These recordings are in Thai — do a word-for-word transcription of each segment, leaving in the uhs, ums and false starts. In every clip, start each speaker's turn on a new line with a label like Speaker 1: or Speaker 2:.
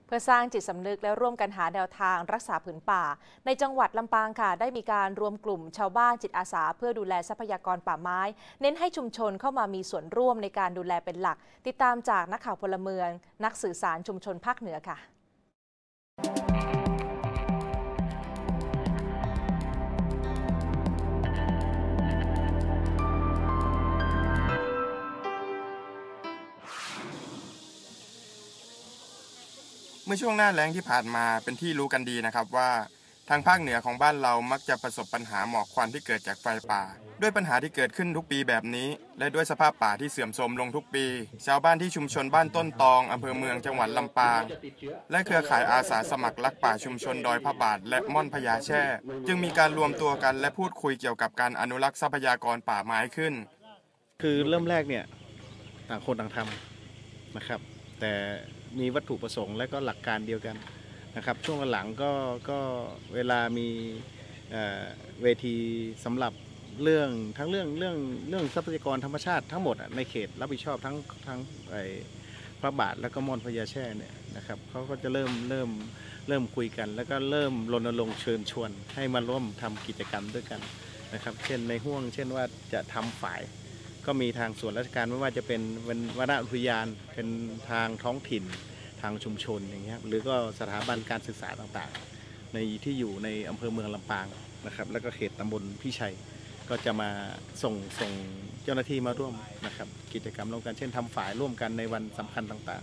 Speaker 1: เพื่อสร้างจิตสำนึกและร่วมกันหาแนวทางรักษาผืนป่าในจังหวัดลำปางค่ะได้มีการรวมกลุ่มชาวบ้านจิตอาสาเพื่อดูแลทรัพยากรป่าไม้เน้นให้ชุมชนเข้ามามีส่วนร่วมในการดูแลเป็นหลักติดตามจากนักข่าวพลเมืองนักสื่อสารชุมชนภาคเหนือค่ะ
Speaker 2: เมื่อช่วงหน้าแล้งที่ผ่านมาเป็นที่รู้กันดีนะครับว่าทางภาคเหนือของบ้านเรามักจะประสบปัญหาหมอกควันที่เกิดจากไฟป่าด้วยปัญหาที่เกิดขึ้นทุกปีแบบนี้และด้วยสภาพป่าที่เสื่อมโทรมลงทุกปีชาวบ้านที่ชุมชนบ้านต้นตองอำเภอเมืองจังหวัดลำปางและเครือข่ายอาสาสมัครรักป่าชุมชนดอยพระบาทและม่อนพญาแช่จึงมีการรวมตัวกันและพูดคุยเกี่ยวกับการอนุรักษ์ทรัพยากรป่าไม้ขึ้น
Speaker 3: คือเริ่มแรกเนี่ยต่างคนต่างทำนะครับแต่มีวัตถุประสงค์และก็หลักการเดียวกันนะครับช่วงหลังก็ก็เวลามีเวทีสำหรับเรื่องทั้งเรื่องเรื่องเรื่องทรัพยากรธรรมชาติทั้งหมดในเขตรับผิดชอบทั้งทั้งไอ้พระบาทและก็ม่อนพญาแช่เนี่ยนะครับเขาก็จะเริ่มเริ่มเริ่มคุยกันแล้วก็เริ่มรณรงค์เชิญชวนให้มาร่วมทำกิจกรรมด้วยกันนะครับเช่นในห่วงเช่นว่าจะทำฝ่ายก็มีทางส่วนราชการไม่ว่าจะเป็นวรรณอุทยานเป็นทางท้องถิ่นทางชุมชนอย่างเงี้ยหรือก็สถาบันการศึกษาต่างๆในที่อยู่ในอำเภอเมืองลำปางนะครับแล้วก็เขตตำบลพิชัยก็จะมาส่งส่งเจ้าหน้าที่มาร่วมนะครับกิจกรรมร่วมกันเช่นทำฝ่ายร่วมกันในวันสำคัญต่าง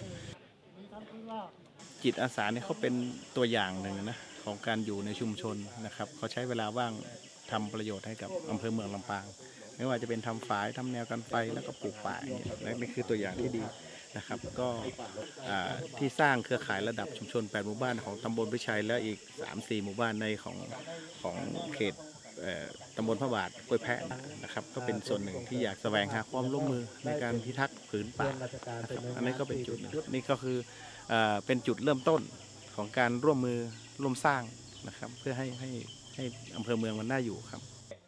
Speaker 3: ๆจิตอาสาเนี่ยเขาเป็นตัวอย่างหนึ่งนะของการอยู่ในชุมชนนะครับเขาใช้เวลาว่างทำประโยชน์ให้กับอำเภอเมืองลำปางไม่ว่าจะเป็นทำฝายทำแนวกันไฟแล้วก็ปลูกป่าอย่างเงี้ยนี่คือตัวอย่างที่ดีนะครับก็ที่สร้างเครือข่ายระดับชุมชนแปดหมู่บ้านของตำบลพิชัยและอีก สามสี่ หมู่บ้านในของของเขตตำบลพระบาทกล้วยแพะนะครับก็เป็นส่วนหนึ่งที่อยากแสวงหาความร่วมมือในการพิทักษ์ผืนป่าอันนี้ก็เป็นจุดนี่ก็คือเป็นจุดเริ่มต้นของการร่วมมือร่วมสร้างนะครับเพื่อให้ให้ให้อำเภอเมืองมันน่าอยู่ครับ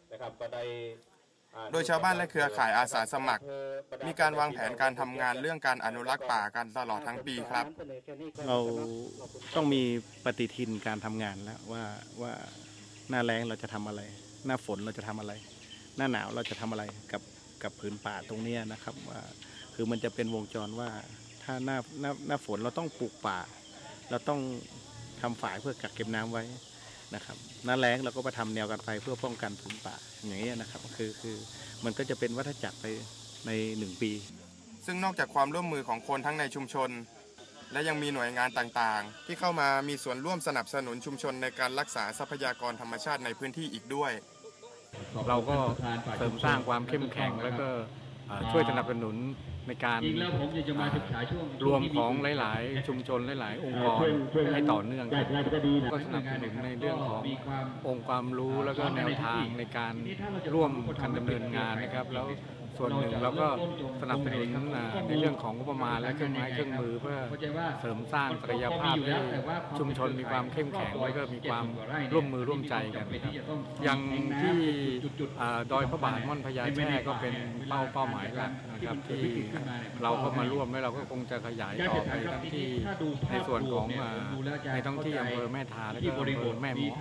Speaker 2: โดยชาวบ้านและเครือข่ายอาสาสมัครมีการวางแผนการทำงานเรื่องการอนุรักษ์ป่ากันตลอดทั้งปีครับ
Speaker 3: เราต้องมีปฏิทินการทำงานแล้วว่าว่าหน้าแล้งเราจะทำอะไรหน้าฝนเราจะทำอะไรหน้าหนาวเราจะทำอะไรกับกับผืนป่าตรงนี้นะครับว่าคือมันจะเป็นวงจรว่าถ้าหน้าหน้าหน้าฝนเราต้องปลูกป่าเราต้องทำฝายเพื่อกักเก็บน้ำไว้นะครับหน้าแล้งเราก็ไปทำแนวกันไฟเพื่อป้องกันผืนป่าอย่างนี้นะครับคือคือมันก็จะเป็นวัฏจักรไปในหนึ่งปี
Speaker 2: ซึ่งนอกจากความร่วมมือของคนทั้งในชุมชนและยังมีหน่วยงานต่างๆที่เข้ามามีส่วนร่วมสนับสนุนชุมชนในการรักษาทรัพยากรธรรมชาติในพื้นที่อีกด้วย
Speaker 4: เราก็เสริมสร้างความเข้มแข็งแล้วก็ช่วยสนับสนุนในการรวมของหลายๆชุมชนหลายๆองค์กรให้ต่อเนื่องก็สนับสนุนในเรื่องขององค์ความรู้แล้วก็แนวทางในการร่วมกันดำเนินงานนะครับแล้วส่วนหนึ่งเราก็สนับสนุนในเรื่องของงบประมาณและเครื่องไม้เครื่องมือเพื่อเสริมสร้างศักยภาพให้ชุมชนมีความเข้มแข็งและก็มีความร่วมมือร่วมใจกันครับอย่างที่ดอยพระบาทม่อนพญาแช่ก็เป็นเป้าเป้าหมายหลักนะครับที่เราก็มาร่วมและเราก็คงจะขยายต่อไปทั้งที่ในส่วนของในท้องที่อำเภอแม่ทาและก็อำเภอแม่หมอ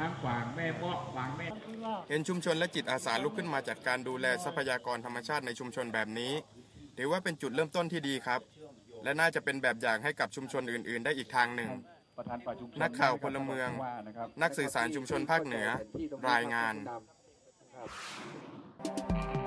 Speaker 2: เห็นชุมชนและจิตอาสาลุกขึ้นมาจัดการดูแลทรัพยากรธรรมชาติในชุมชนแบบนี้ถือว่าเป็นจุดเริ่มต้นที่ดีครับและน่าจะเป็นแบบอย่างให้กับชุมชนอื่นๆได้อีกทางหนึ่งนักข่าวพลเมืองนักสื่อสารชุมชนภาคเหนือรายงาน